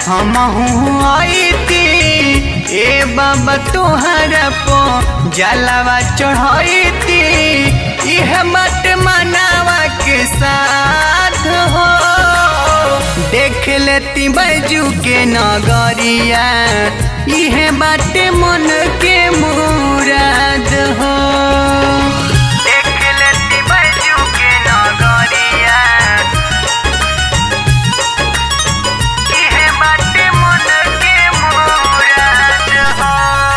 हमहू आईती ए बाबा तोहरा पो जलावा चढ़ाईती यह मत मनावा के साथ हो देख लेती बैजू के नगरिया यह बात मन के मुराद हो देख लेती बैजू के नगरिया यह बात मन के मुराद हो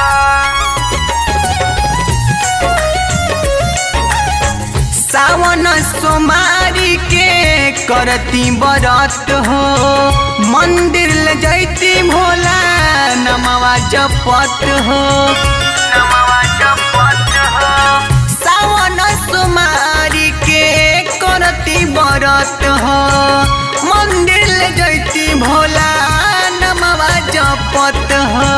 सावन सोमारी के करती बरत हो मंदिर ले जैती भोला नमवा जपत हो नमवा जपत हो सावन सोमारी के करती बरत हो मंदिर ले जैती भोला नमवा जपत हो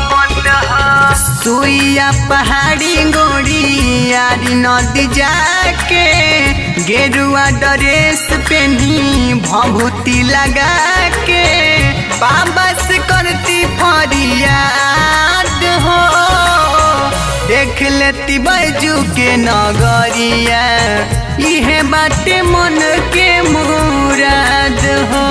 सुइया पहाड़ी गोड़ी यारी नदी जाके गेरुआ ड्रेस पहनी भभूति लगा के बाबा से करती फरियाद हो देख लेती बैजू के नगरिया यह बात मन के मुराद हो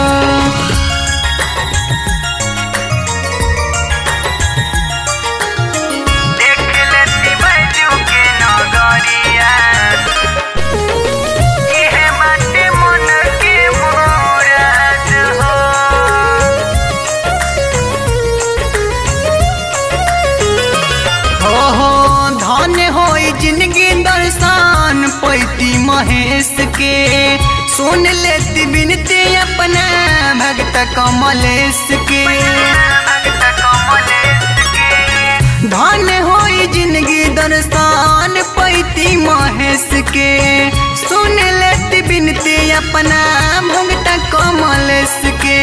जिंदगी दर्शन पैती महेश के सुन लेती बिनती अपना भक्त कमलेश के धन होई जिंदगी दर्शन पैती महेश के सुन लेती बिनती अपना भक्त कमलेश के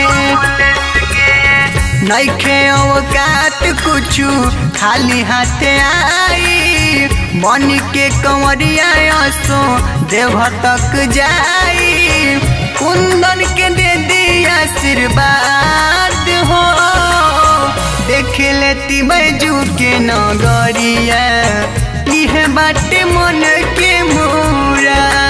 नइखे औकात कुछु खाली हाथ आई मन के कंवरिया सो देव तक जाई कुंदन के दे दी आशीर्वाद हो देख लेती बैजू के नगरिया यह बात मन के मुराद